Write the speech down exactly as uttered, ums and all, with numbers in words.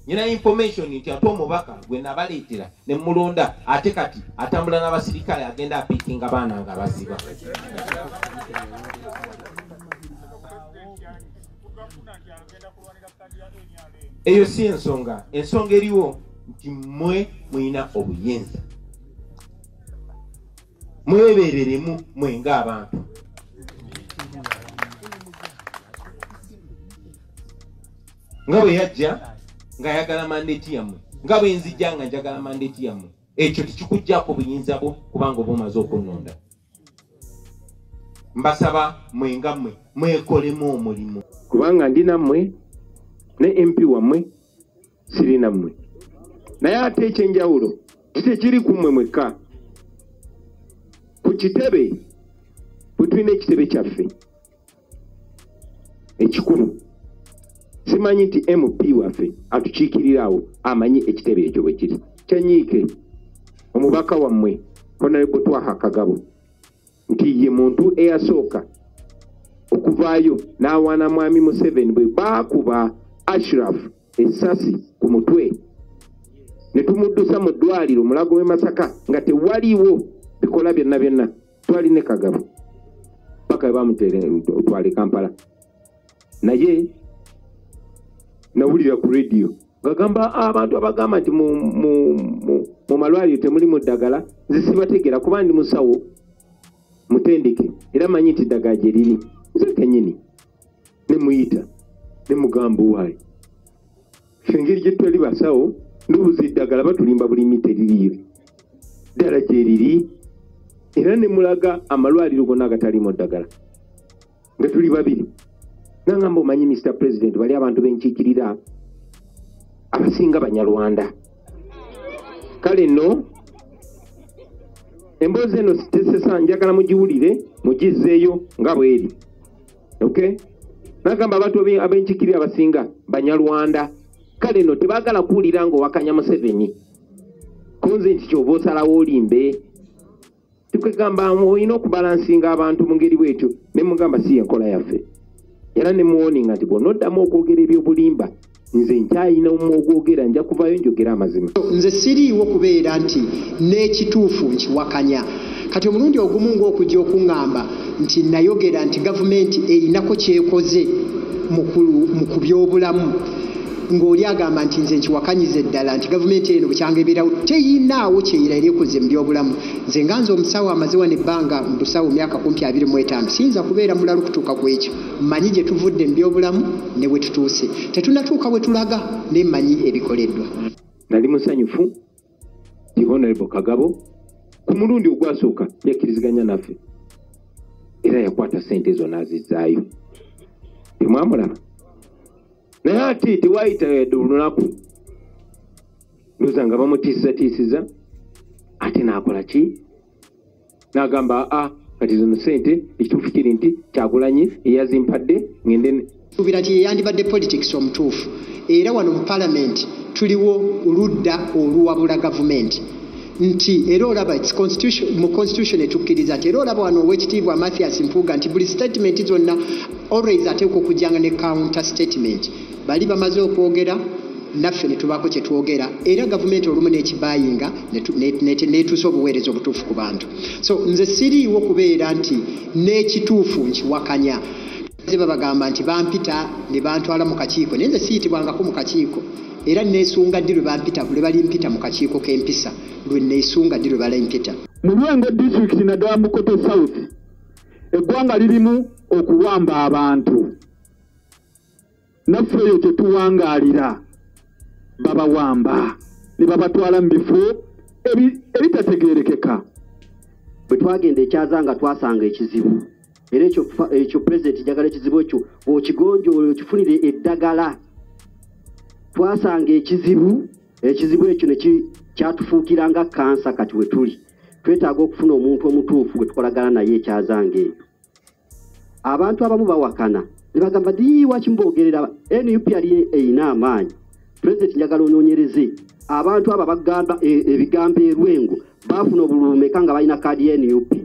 Nyina information nti ate omubaka gwe nabaleetera ne mulonda ate kati atambula n'abasirikale agenda apikinga baana nga baziba. Eyo si ensonga. Ensonga eriwo nti mwe mwina obuyinza. Mwebereremu mwenga abantu. Nga bwe yajja nga yagala mandate yammwe, nga bwe nzijja nga njagala mandate yammwe, ekyo tekikuggyako buyinza bwo kubanga oba omaze okunnonda. Mbasaba mwenga mmwe mwekolemu omulimu kubanga ndi nammwe ne M P wammwe siri nammwe. Naye ate ekyenjawulo kitekiri ku mmwe mwekka. Ku kitebe bwe tulina ekitebe kyaffe ekikulu, simanyi nti M P waffe atukiikirirawo amanyi ekitebe ekyo bwe kiri. Kyanyiike omubaka wammwe Honorable Twaha Kagabo nti ye muntu eyasooka okuvaayo n'awaana mwami Museveni bwe baakuba Ashraf essasi ku mutwe ne tumuddusa mu ddwaliro Mulago w'e Masaka nga tewaliwo bikola byonna byonna. Twali ne Kagabo paka bamutere twali Kampala, naye nawulira ku radio gagamba abantu abagamba nti mu mu malwaliro temuli mu ddagala. Nze sibategeera kuba ndi musawo mutendeke era manyi nti ddagala gye liri. Nze kennyini ne muyita ne mugamba waayi engeri gye twali basawo ndubuzi ddagala batulimba bulimi teririyo ddala gye liri, era ne mulaga amalwaliro gonna agatali mu ddagala nga tuli babiri. Nangamba omanyi Mister President bali abantu benkiikirira abasinga Banyarwanda. Kale nno emboozi eno tesesa njagala mugiwulire mugizzeeyo nga bweri. Okay? Nagamba abantu abenkiikirira abasinga Banyarwanda. Kale nno tebaagala kuwulira ng'owakanya Museveni. Konze nti ky'oba osalawo olimbe. Tukwegamba olina okubalansinga abantu mu ngeri bwetyo ne mugamba si enkola yaffe. Era ne muwoninga nti bw'onoddamu okwogera eby'obulimba nze nkyayina omwogwogera nja kuvayo njogera amazima. Nze siriiwo kubeera nti n'ekituufu nkiwakanya. Kati omulundi ogumu ng'okujja okuŋŋamba nti nayogera nti gavumenti erinako kyekoze mu ku by'obulamu ng'oli agamba nti nze nkiwakanyiza eddala nti gavumenti eno bukyangeberawo teyinaawo kyeyira erikoze mu byobulamu. Nze nga nze omusawo amaze wano ebbanga mu busawo myaka kumpi abiri mu etaano siyinza kubeera mulala kutuuka ku ekyo. Mmanyi gye tuvudde mu byobulamu ne bwe tutuuse, tetunnatuuka bwe tulaga ne mmanyi ebikoleddwa. Nali musanyufu ti Honorable Kagabo ku mulundi ogwasooka yakkiriziganya naffe era yakwata ssente ezo n'azizzaayo. Temwamulaba? Naye ate tewaayita olunaku ndowooza nga bamutiisatiisiza ate n'akola ki? N'agamba a kati zino ssente ekituufu kiri nti Kyagulanyi eyazimpadde ngende. Suubira nti yeyandibadde politics omutuufu, era wano mu palamenti tuliwo oludda oluwabula gavumenti nti era olaba mu constitution etukkiriza nti era olaba wano Oweekitiibwa Mathias Mpuuga nti buli statement zonna always ateekwa okujjanga ne counter statement. Bali bamaze okwogera naffe ne tubaako kye twogera era gavumenti olumu n'ekibayinga neetuusa obuweereza obutuufu ku bantu. So nze siriiwo kubeera nti n'ekituufu nkiwakanya. Ze babagamba nti bampita ne bantwala mu kakiiko naye nze siyitibwangako mu kakiiko era neesunga ddi lwe bampita lwe balimpita mu kakiiko k'empisa lwe neesunga ddi lwe balimpita. Mu Lwengo district naddala mu Koto South eggwanga lirimu okuwamba abantu. Naffe eyo tetuwangaalira babawamba ne babatwala mu bifo ebitategeerekeka. Bwe twagenda ekyazanga twasanga ekizibu era ekyo pulezidenti njagala ekizibu ekyo okigonjoola okifunire eddagala. Twasanga ekizibu ekizibu ekyo ne kyatufuukiranga kansa. Kati we tuli twetaaga okufuna omuntu omutuufu gwe tukolagana naye ekyazanga eyo. Abantu abamu bawakana ne bagamba ddi waki mbogerera N U P yali eyina amaanyi. Pulezidenti njagala onoonyereze abantu abo bagamba ebigambo e Lwengo baafuna obulumeka nga balina kaadi ya N U P.